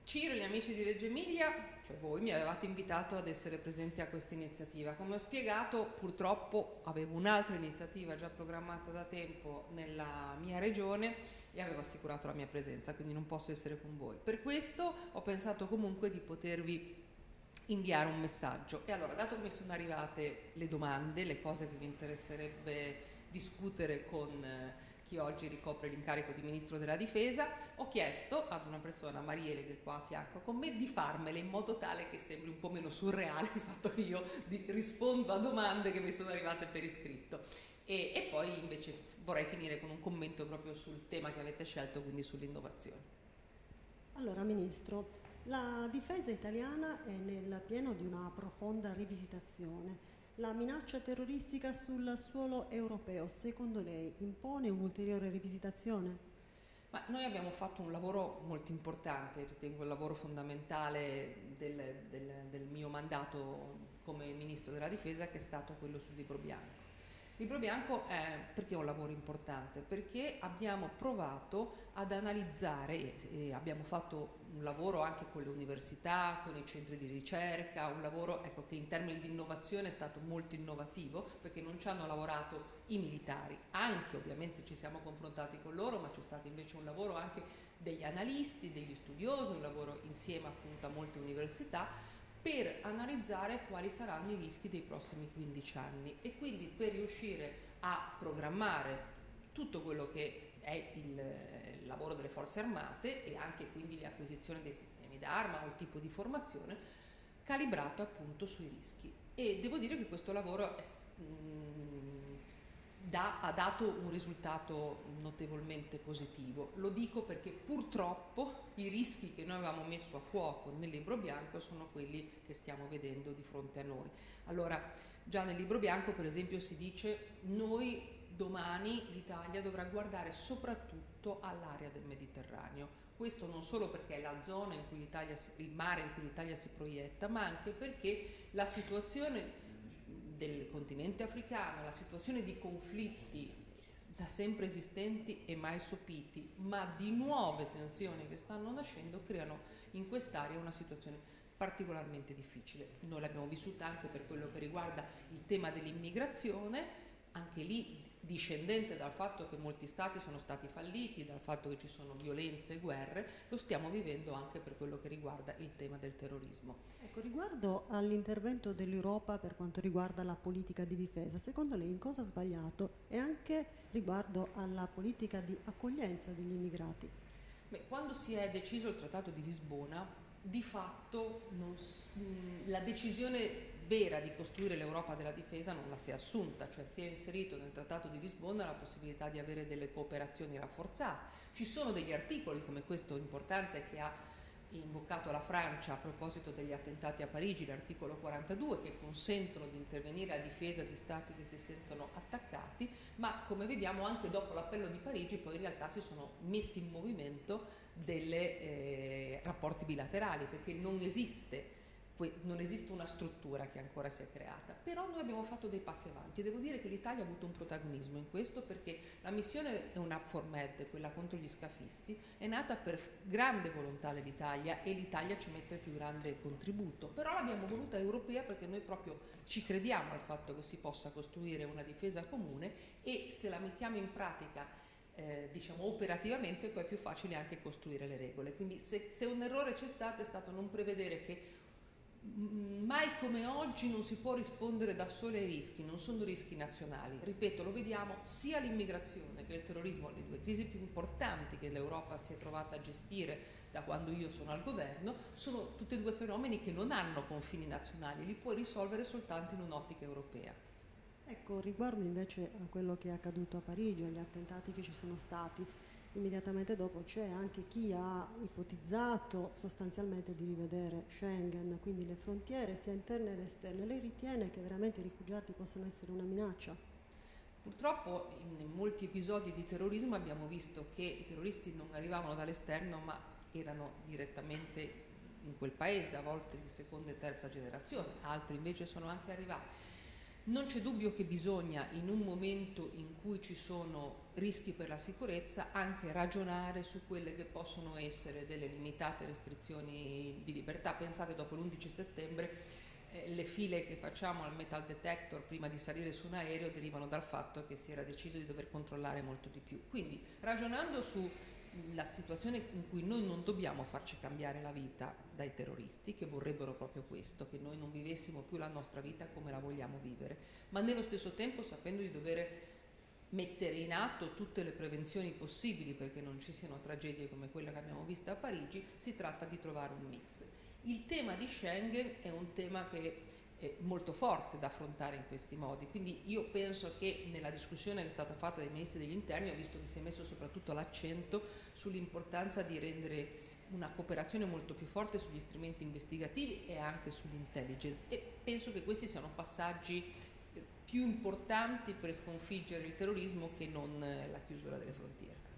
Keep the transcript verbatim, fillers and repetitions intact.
Ciro e gli amici di Reggio Emilia, cioè voi, mi avevate invitato ad essere presenti a questa iniziativa. Come ho spiegato, purtroppo avevo un'altra iniziativa già programmata da tempo nella mia regione e avevo assicurato la mia presenza, quindi non posso essere con voi. Per questo ho pensato comunque di potervi inviare un messaggio. E allora, dato che mi sono arrivate le domande, le cose che vi interesserebbe discutere con eh, chi oggi ricopre l'incarico di Ministro della Difesa, ho chiesto ad una persona, Mariele, che è qua a fianco con me, di farmele in modo tale che sembri un po' meno surreale il fatto che io di, rispondo a domande che mi sono arrivate per iscritto. E, e poi invece vorrei finire con un commento proprio sul tema che avete scelto, quindi sull'innovazione. Allora, Ministro, la difesa italiana è nel pieno di una profonda rivisitazione. La minaccia terroristica sul suolo europeo, secondo lei, impone un'ulteriore rivisitazione? Ma noi abbiamo fatto un lavoro molto importante, ritengo il lavoro fondamentale del, del, del mio mandato come Ministro della Difesa, che è stato quello sul Libro Bianco. Il Libro Bianco è perché è un lavoro importante? Perché abbiamo provato ad analizzare, e abbiamo fatto un lavoro anche con le università, con i centri di ricerca, un lavoro ecco, che in termini di innovazione è stato molto innovativo, perché non ci hanno lavorato i militari, anche ovviamente ci siamo confrontati con loro, ma c'è stato invece un lavoro anche degli analisti, degli studiosi, un lavoro insieme appunto a molte università, per analizzare quali saranno i rischi dei prossimi quindici anni e quindi per riuscire a programmare tutto quello che è il lavoro delle forze armate e anche quindi l'acquisizione dei sistemi d'arma o il tipo di formazione calibrato appunto sui rischi. E devo dire che questo lavoro è, mh, da, ha dato un risultato notevolmente positivo. Lo dico perché purtroppo i rischi che noi avevamo messo a fuoco nel Libro Bianco sono quelli che stiamo vedendo di fronte a noi. Allora, già nel Libro Bianco, per esempio, si dice noi domani l'Italia dovrà guardare soprattutto all'area del Mediterraneo. Questo non solo perché è la zona in cui l'Italia, il mare in cui l'Italia si proietta, ma anche perché la situazione del continente africano, la situazione di conflitti da sempre esistenti e mai sopiti, ma di nuove tensioni che stanno nascendo, creano in quest'area una situazione particolarmente difficile. Noi l'abbiamo vissuta anche per quello che riguarda il tema dell'immigrazione, anche lì discendente dal fatto che molti stati sono stati falliti, dal fatto che ci sono violenze e guerre, lo stiamo vivendo anche per quello che riguarda il tema del terrorismo. Ecco, riguardo all'intervento dell'Europa per quanto riguarda la politica di difesa, secondo lei in cosa ha sbagliato? E anche riguardo alla politica di accoglienza degli immigrati? Beh, quando si è deciso il Trattato di Lisbona, di fatto non, mh, la decisione vera di costruire l'Europa della difesa non la si è assunta, cioè si è inserito nel Trattato di Lisbona la possibilità di avere delle cooperazioni rafforzate. Ci sono degli articoli come questo importante che ha invocato la Francia a proposito degli attentati a Parigi, l'articolo quarantadue, che consentono di intervenire a difesa di stati che si sentono attaccati, ma come vediamo anche dopo l'appello di Parigi poi in realtà si sono messi in movimento dei eh, rapporti bilaterali, perché non esiste non esiste una struttura che ancora si è creata, però noi abbiamo fatto dei passi avanti e devo dire che l'Italia ha avuto un protagonismo in questo perché la missione è una EUNAVFOR-Med, quella contro gli scafisti, è nata per grande volontà dell'Italia e l'Italia ci mette il più grande contributo, però l'abbiamo voluta europea perché noi proprio ci crediamo al fatto che si possa costruire una difesa comune e se la mettiamo in pratica Eh, diciamo operativamente poi è più facile anche costruire le regole, quindi se, se un errore c'è stato è stato non prevedere che mai come oggi non si può rispondere da soli ai rischi, non sono rischi nazionali. Ripeto, lo vediamo sia l'immigrazione che il terrorismo, le due crisi più importanti che l'Europa si è trovata a gestire da quando io sono al governo, sono tutti e due fenomeni che non hanno confini nazionali, li puoi risolvere soltanto in un'ottica europea. Ecco, riguardo invece a quello che è accaduto a Parigi, agli attentati che ci sono stati, immediatamente dopo c'è anche chi ha ipotizzato sostanzialmente di rivedere Schengen, quindi le frontiere sia interne ed esterne. Lei ritiene che veramente i rifugiati possano essere una minaccia? Purtroppo in molti episodi di terrorismo abbiamo visto che i terroristi non arrivavano dall'esterno ma erano direttamente in quel paese, a volte di seconda e terza generazione, altri invece sono anche arrivati. Non c'è dubbio che bisogna, in un momento in cui ci sono rischi per la sicurezza, anche ragionare su quelle che possono essere delle limitate restrizioni di libertà. Pensate, dopo l'undici settembre, eh, le file che facciamo al metal detector prima di salire su un aereo derivano dal fatto che si era deciso di dover controllare molto di più. Quindi, ragionando su la situazione in cui noi non dobbiamo farci cambiare la vita dai terroristi, che vorrebbero proprio questo, che noi non vivessimo più la nostra vita come la vogliamo vivere, ma nello stesso tempo sapendo di dover mettere in atto tutte le prevenzioni possibili perché non ci siano tragedie come quella che abbiamo visto a Parigi, si tratta di trovare un mix. Il tema di Schengen è un tema che è molto forte da affrontare in questi modi, quindi io penso che nella discussione che è stata fatta dai ministri degli interni ho visto che si è messo soprattutto l'accento sull'importanza di rendere una cooperazione molto più forte sugli strumenti investigativi e anche sull'intelligence, e penso che questi siano passaggi più importanti per sconfiggere il terrorismo che non la chiusura delle frontiere.